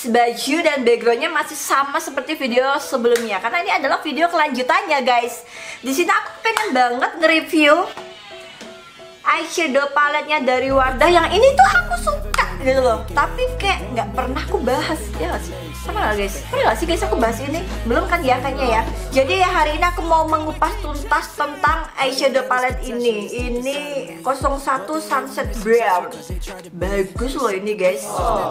baju dan backgroundnya masih sama seperti video sebelumnya, karena ini adalah video kelanjutannya guys. Di sini aku pengen banget nge-review eyeshadow paletnya dari Wardah yang ini tuh aku suka gitu loh, tapi kayak nggak pernah aku bahas ya nggak sih? Pernah nggak guys? Pernah nggak sih guys aku bahas ini? Belum kan ya kayaknya ya. Jadi ya hari ini aku mau mengupas tuntas tentang eyeshadow palet ini. Ini 01 Sunset Brown. Bagus loh ini guys.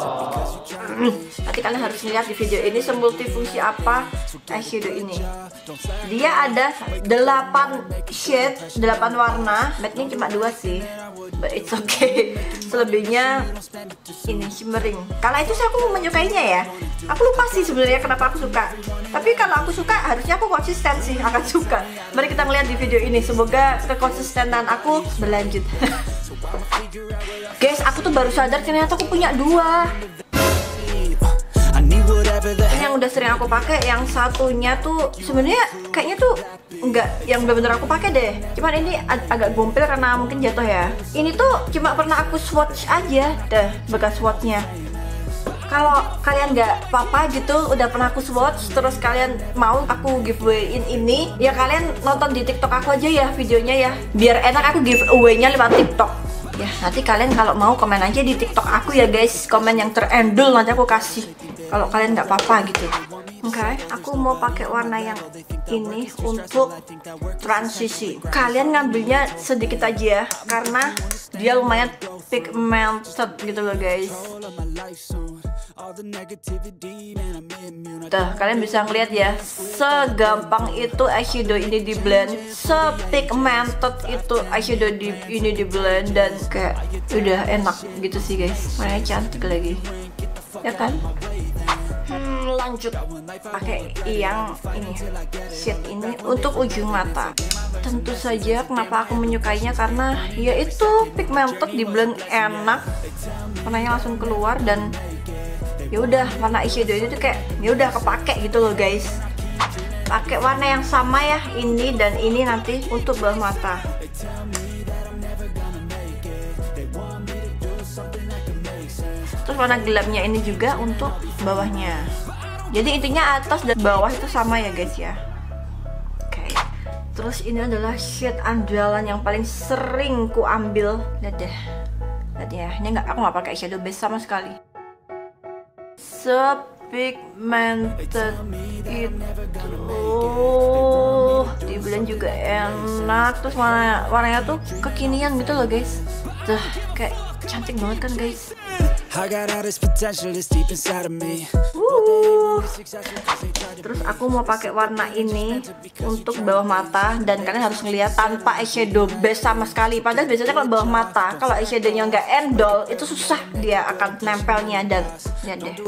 Nanti kalian harus lihat di video ini semultifungsi apa eyeshadow ini. Dia ada 8 shade, 8 warna. Matte-nya cuma 2 sih, but it's okay. Selebihnya ini shimmering. Kala itu sih aku menyukainya ya. Aku lupa sih sebenarnya kenapa aku suka. Tapi kalau aku suka harusnya aku konsisten sih akan suka. Mari kita melihat di video ini. Semoga kekonsistenan aku berlanjut. Guys, aku tuh baru sadar ternyata aku punya 2. Ini yang udah sering aku pakai, yang satunya tuh sebenarnya kayaknya tuh enggak yang bener-bener aku pakai deh. Cuman ini agak gompel karena mungkin jatuh ya. Ini tuh cuma pernah aku swatch aja deh, bekas swatchnya. Kalau kalian nggak apa-apa gitu udah pernah aku swatch terus kalian mau aku giveawayin ini, ya kalian nonton di TikTok aku aja ya videonya ya, biar enak aku giveaway-nya lewat TikTok. Ya nanti kalian kalau mau komen aja di TikTok aku ya guys, komen yang terendul nanti aku kasih. Kalau kalian nggak apa-apa gitu. Oke, aku mau pakai warna yang ini untuk transisi. Kalian ngambilnya sedikit aja ya, karena dia lumayan pigmented gitu loh guys. Tuh, kalian bisa ngeliat ya, segampang itu eyeshadow ini di blend, sepigmented itu eyeshadow ini di blend, dan kayak udah enak gitu sih guys. Warnanya cantik lagi, ya kan? Lanjut pakai yang ini, shade ini untuk ujung mata. Tentu saja kenapa aku menyukainya, karena ya itu pigmented di blend enak, warnanya langsung keluar, dan ya udah warna eyeshadow ini tuh kayak ya udah kepake gitu loh guys. Pakai warna yang sama ya, ini dan ini nanti untuk bawah mata. Terus warna gelapnya ini juga untuk bawahnya. Jadi intinya atas dan bawah itu sama ya guys ya. Oke. Terus ini adalah shade andalan yang paling sering ku ambil. Lihat deh. Lihat ya. Ini aku nggak pakai shadow base sama sekali. Sepigmented itu di blend juga enak. Terus warnanya tuh kekinian gitu loh guys. Tuh kayak cantik banget kan guys. Terus aku mau pakai warna ini untuk bawah mata, dan kalian harus ngeliat tanpa eyeshadow base sama sekali. Padahal biasanya kalau bawah mata, kalau eyeshadownya nggak endol itu susah dia akan nempelnya, dan lihat deh.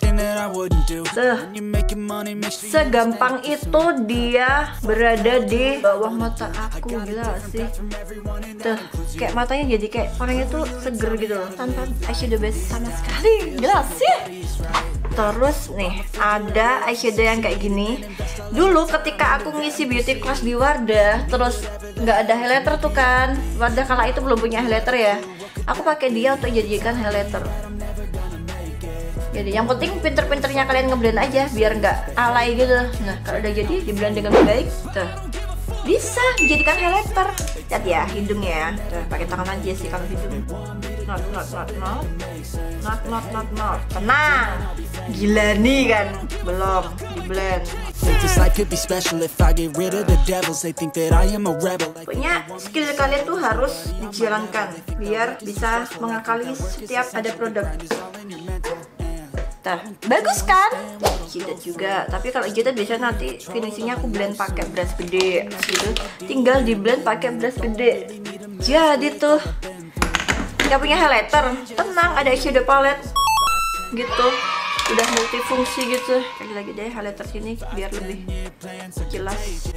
Segampang itu dia berada di bawah mata aku, gila sih. Tuh kayak matanya jadi kayak orangnya tuh seger gitu loh, tanpa eyeshadow base sama sekali, gila sih. Terus nih ada eyeshadow yang kayak gini. Dulu ketika aku ngisi beauty class di Wardah, terus nggak ada highlighter tuh kan, Wardah kala itu belum punya highlighter ya, aku pakai dia untuk jadikan highlighter. Jadi yang penting pinter-pinternya kalian ngeblend aja biar nggak alay gitu. Nah kalau udah jadi di blend dengan baik, tuh bisa dijadikan highlighter. Lihat ya hidungnya, tuh pakai tangan aja sih kalau hidung. Not. Tenang, gila nih kan, belum di blend. Pokoknya skill kalian tuh harus dijalankan biar bisa mengakali setiap ada produk. Nah, bagus kan? Jidat juga, tapi kalau jidat biasanya nanti finishingnya aku blend pakai brush gede gitu. Tinggal di blend pakai brush gede. Jadi tuh nggak punya highlighter, tenang, ada eyeshadow palette gitu, udah multifungsi gitu. Kali lagi deh highlighter sini biar lebih jelas.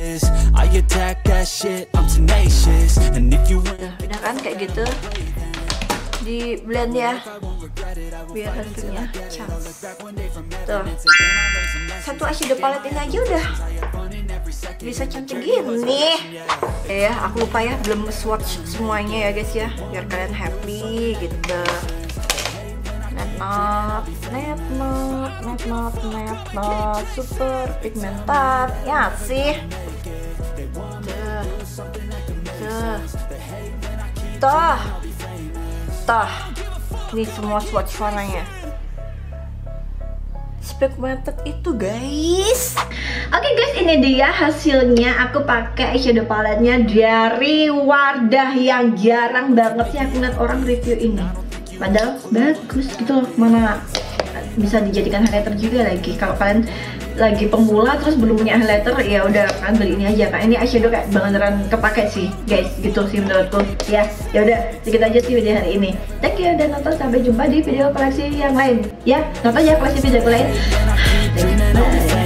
Udah kan kayak gitu, di blend ya biar hasilnya cantik. Tuh satu eyeshadow palette ini aja udah bisa cantik gini. Ya aku lupa ya, belum swatch semuanya ya guys ya, biar kalian happy gitu. Nah matte super pigmentat ya sih. Tuh ini semua swatch warnanya pigmented itu guys. Oke guys, ini dia hasilnya. Aku pakai eyeshadow paletnya dari Wardah yang jarang banget sih aku lihat orang review ini. Padahal bagus gitu loh, mana bisa dijadikan highlighter juga lagi. Kalau kalian lagi pemula terus belum punya highlighter, ya udah kan beli ini aja kan. Ini eyeshadow kayak beneran kepake sih guys, gitu sih menurutku. Ya udah sedikit aja sih video hari ini. Thank you dan nonton, sampai jumpa di video koleksi yang lain. Ya, nonton ya koleksi video lain. Bye.